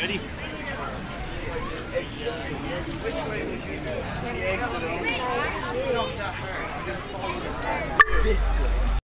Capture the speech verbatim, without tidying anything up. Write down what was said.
Ready? Which way would you go? The exit on the side. It's not that hard.